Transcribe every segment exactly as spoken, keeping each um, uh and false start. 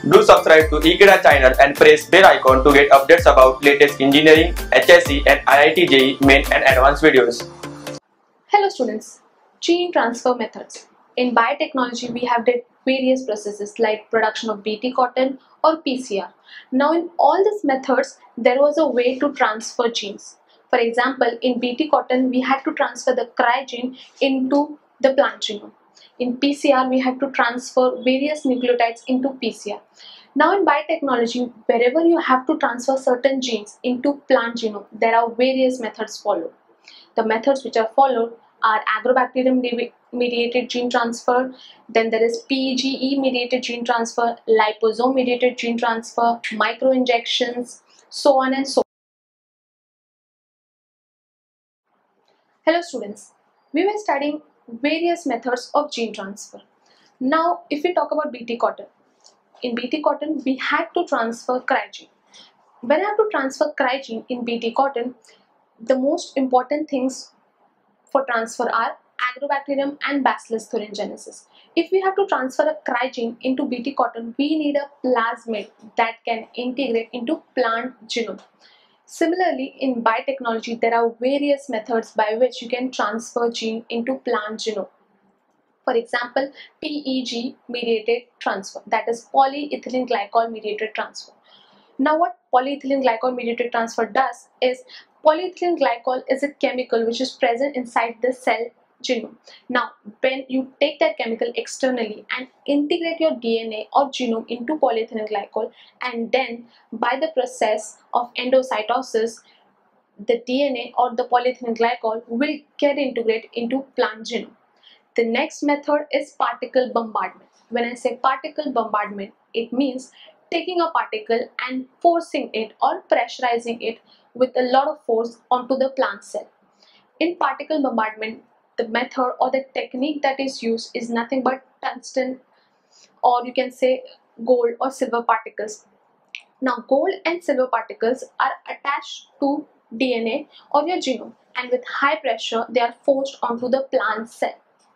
Do subscribe to Ekeeda channel and press bell icon to get updates about latest engineering, H S C and I I T J E E main and advanced videos. Hello students, gene transfer methods. In biotechnology, we have did various processes like production of Bt cotton or P C R. Now in all these methods, there was a way to transfer genes. For example, in Bt cotton, we had to transfer the cry gene into the plant genome. In P C R, we have to transfer various nucleotides into P C R. Now in biotechnology, wherever you have to transfer certain genes into plant genome, there are various methods followed. The methods which are followed are Agrobacterium mediated gene transfer, then there is P E G E mediated gene transfer, liposome mediated gene transfer, microinjections, so on and so on. Hello students, we were studying various methods of gene transfer. Now if we talk about Bt cotton, in Bt cotton we had to transfer cry gene. When I have to transfer cry gene in Bt cotton, the most important things for transfer are Agrobacterium and Bacillus thuringiensis. If we have to transfer a cry gene into Bt cotton, we need a plasmid that can integrate into plant genome. Similarly, in biotechnology, there are various methods by which you can transfer gene into plant genome. For example, P E G mediated transfer, that is polyethylene glycol mediated transfer. Now what polyethylene glycol mediated transfer does is, polyethylene glycol is a chemical which is present inside the cell genome. Now when you take that chemical externally and integrate your D N A or genome into polyethylene glycol, and then by the process of endocytosis, the D N A or the polyethylene glycol will get integrated into plant genome. The next method is particle bombardment. When I say particle bombardment, it means taking a particle and forcing it or pressurizing it with a lot of force onto the plant cell. In particle bombardment, the method or the technique that is used is nothing but tungsten, or you can say gold or silver particles. Now gold and silver particles are attached to D N A or your genome, and with high pressure they are forced onto the plant cell,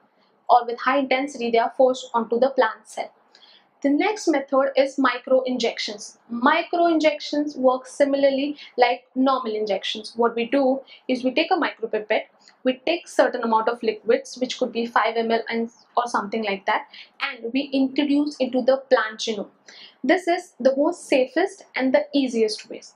or with high intensity they are forced onto the plant cell. The next method is micro injections. Micro injections work similarly like normal injections. What we do is we take a micropipette, we take certain amount of liquids, which could be five milliliters and or something like that, and we introduce into the plant genome. This is the most safest and the easiest ways.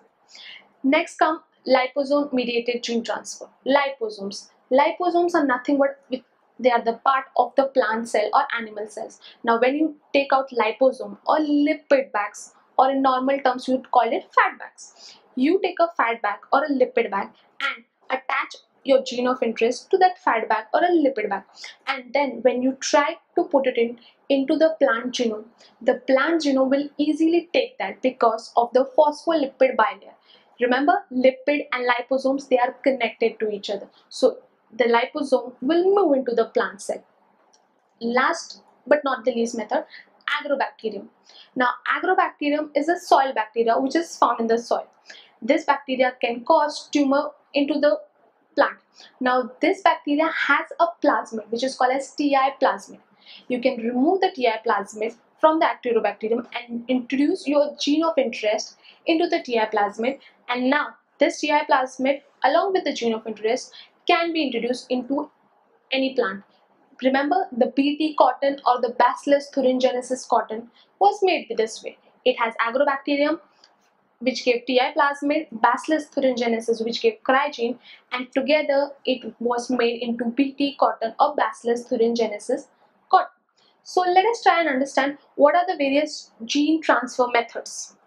Next come liposome mediated gene transfer. Liposomes. Liposomes are nothing but they are the part of the plant cell or animal cells. Now when you take out liposome or lipid bags, or in normal terms you would call it fat bags, you take a fat bag or a lipid bag and attach your gene of interest to that fat bag or a lipid bag, and then when you try to put it in into the plant genome, the plant genome will easily take that because of the phospholipid bilayer. Remember, lipid and liposomes, they are connected to each other, so the liposome will move into the plant cell. Last but not the least method, Agrobacterium. Now Agrobacterium is a soil bacteria which is found in the soil. This bacteria can cause tumor into the plant. Now this bacteria has a plasmid which is called as T I plasmid. You can remove the T I plasmid from the Agrobacterium and introduce your gene of interest into the T I plasmid, and now this T I plasmid along with the gene of interest can be introduced into any plant. Remember, the Bt cotton or the Bacillus thuringiensis cotton was made this way. It has Agrobacterium which gave T I plasmid, Bacillus thuringiensis which gave cry gene, and together it was made into Bt cotton or Bacillus thuringiensis cotton. So let us try and understand what are the various gene transfer methods.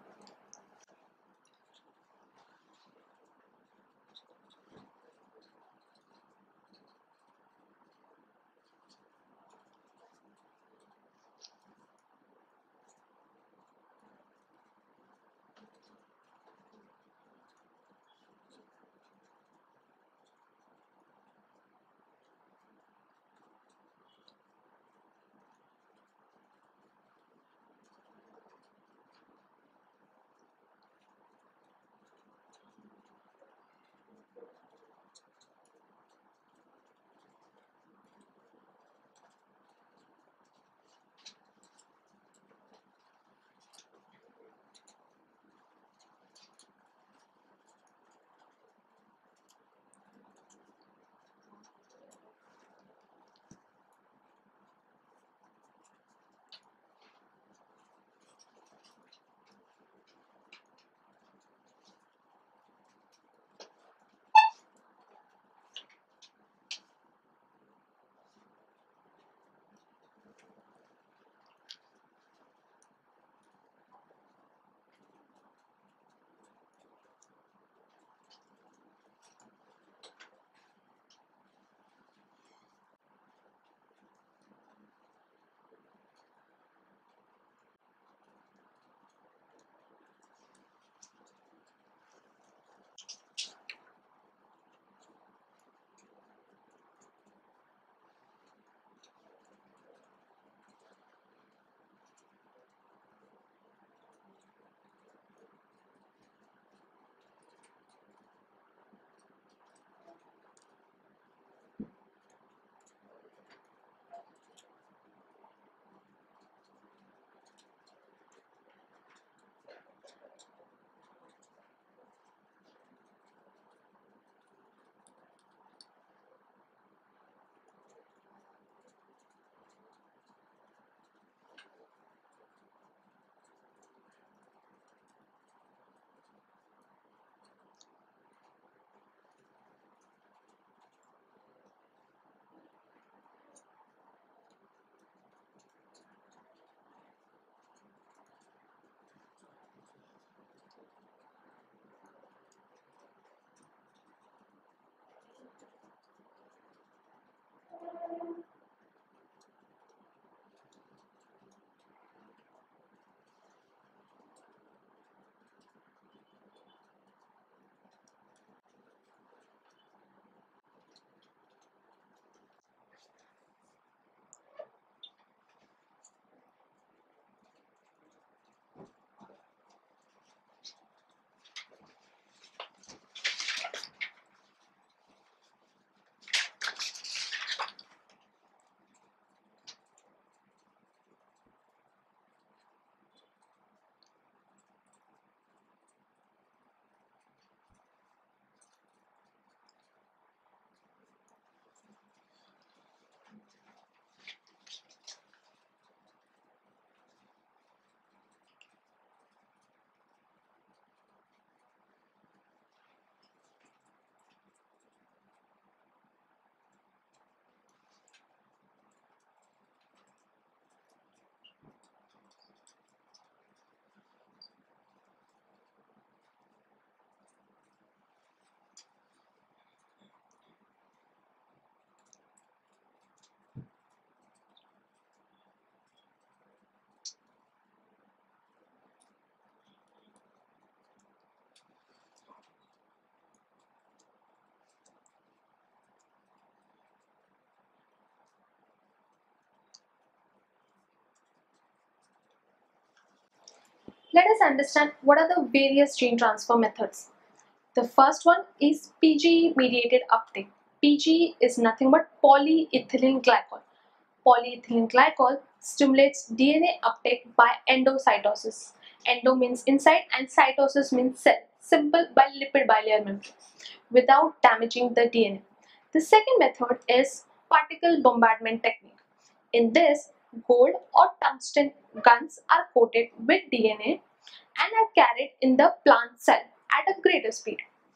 Let us understand what are the various gene transfer methods. The first one is P G E mediated uptake. P G E is nothing but polyethylene glycol. Polyethylene glycol stimulates D N A uptake by endocytosis. Endo means inside and cytosis means cell, simple by lipid bilayer membrane, without damaging the D N A. The second method is particle bombardment technique. In this, gold or tungsten guns are coated with D N A and are carried in the plant cell at a greater speed.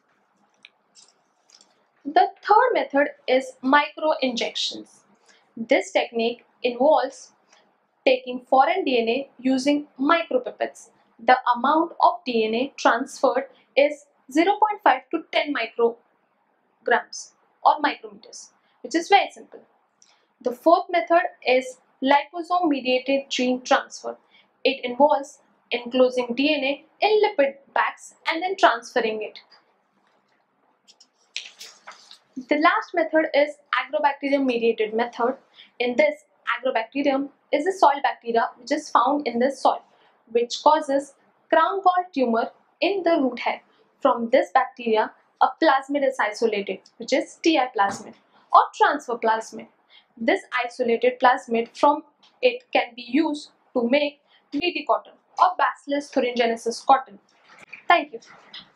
The third method is micro-injections. This technique involves taking foreign D N A using micropipettes. The amount of D N A transferred is zero point five to ten micrograms or micrometers, which is very simple. The fourth method is liposome mediated gene transfer. It involves enclosing D N A in lipid bags and then transferring it. The last method is Agrobacterium mediated method. In this, Agrobacterium is a soil bacteria which is found in the soil, which causes crown gall tumor in the root hair. From this bacteria, a plasmid is isolated, which is T I plasmid or transfer plasmid. This isolated plasmid from it can be used to make B T cotton or Bacillus thuringiensis cotton. Thank you.